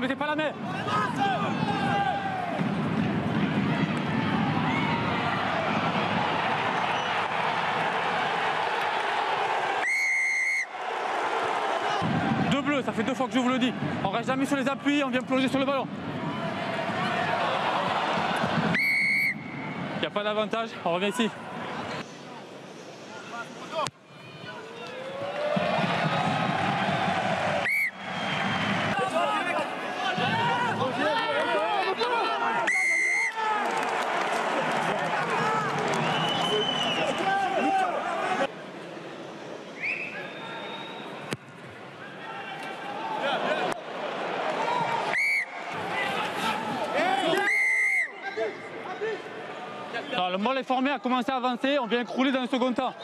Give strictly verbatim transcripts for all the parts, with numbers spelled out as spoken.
mettez pas la main. Deux bleus, ça fait deux fois que je vous le dis. On reste jamais sur les appuis, on vient plonger sur le ballon. Il n'y a pas d'avantage, on revient ici. Alors, le mâle est formé, a commencé à avancer, on vient crouler dans le second temps.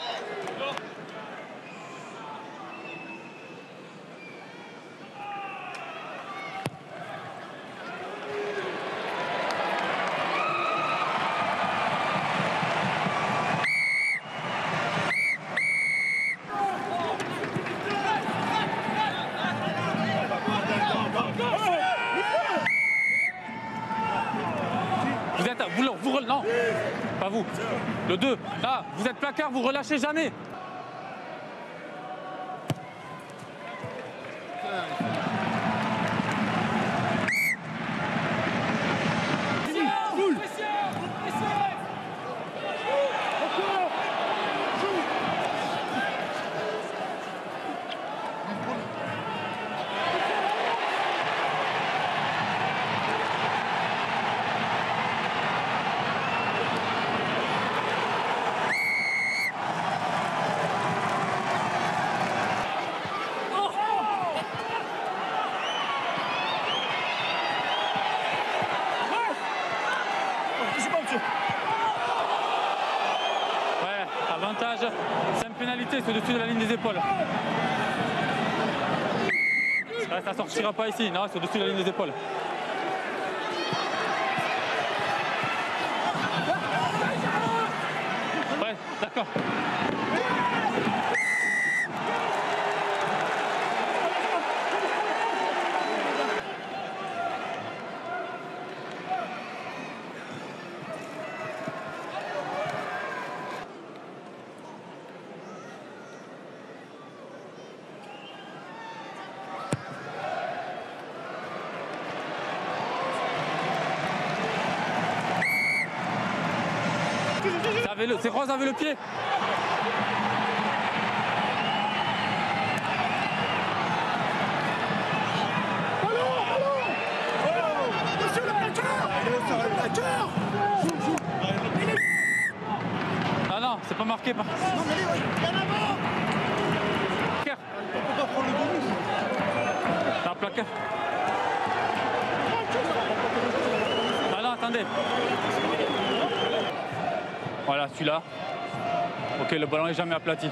Vous êtes, vous, vous, non, pas vous, le deux, là, vous êtes placard, vous relâchez jamais. Ouais, avantage, c'est une pénalité, c'est au-dessus de la ligne des épaules. Ouais, ça sortira pas ici, non, c'est au-dessus de la ligne des épaules. Ouais, d'accord. C'est Rose avec le pied. Allô, allô, monsieur le plaqueur. Monsieur le plaqueur. Ah non, c'est pas marqué. Par... Non mais il y en a avant. On peut pas prendre le bonus. C'est un placard. Ah non, attendez. Voilà, celui-là. Ok, le ballon n'est jamais aplati.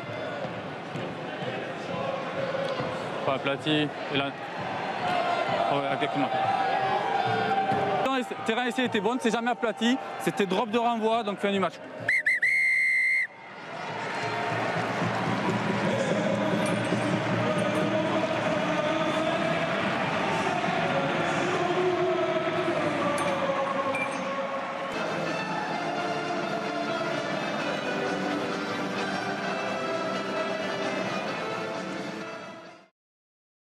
Pas aplati. Et là. Oh, ouais, exactement. Le terrain essai était bon, c'est jamais aplati. C'était drop de renvoi, donc fin du match.